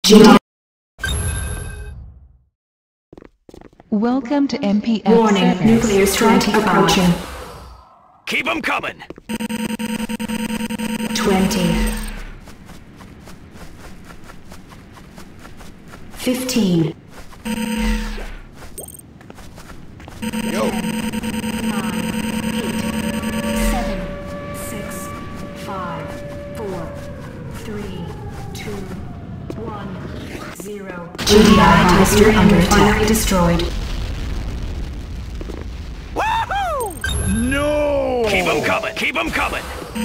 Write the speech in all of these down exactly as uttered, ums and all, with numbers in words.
G D I. Welcome to M P F Warning, service. nuclear strike approaching. Keep them coming! twenty. fifteen. Yo! seven, six, five, four, three, two, one, zero. G D I tester under attack. Destroyed. Woohoo! No! Keep them coming! Keep them coming!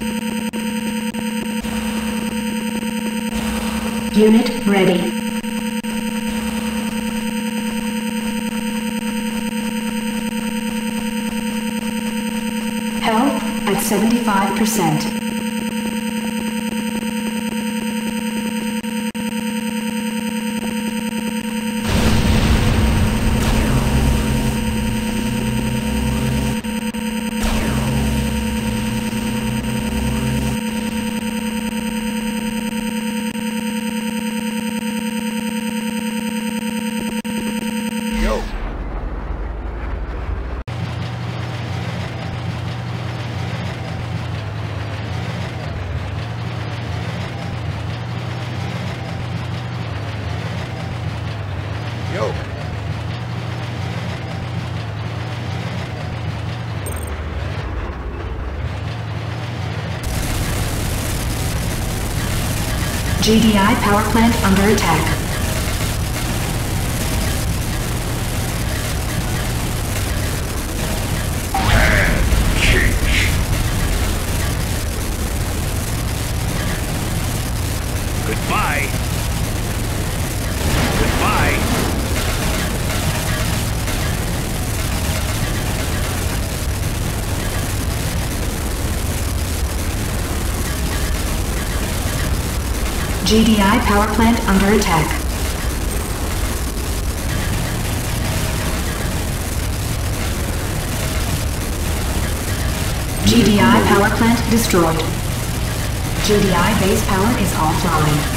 Unit ready. Health at seventy-five percent. Yo! Yo! G D I power plant under attack. Goodbye! Goodbye! G D I power plant under attack. G D I power plant destroyed. G D I base power is offline.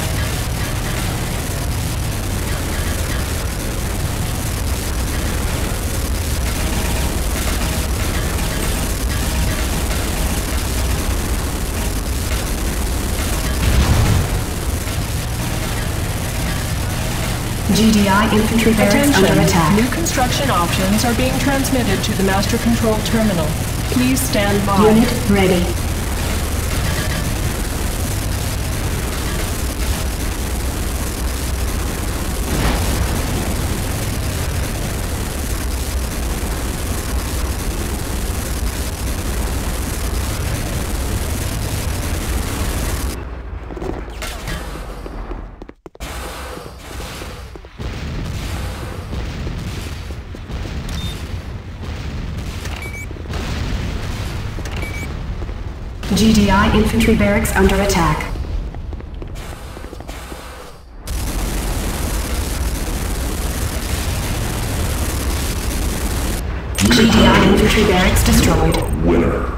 G D I infantry barracks under Attention! attack. New construction options are being transmitted to the Master Control Terminal. Please stand by. Unit ready. G D I infantry barracks under attack. G D I infantry barracks destroyed. Winner.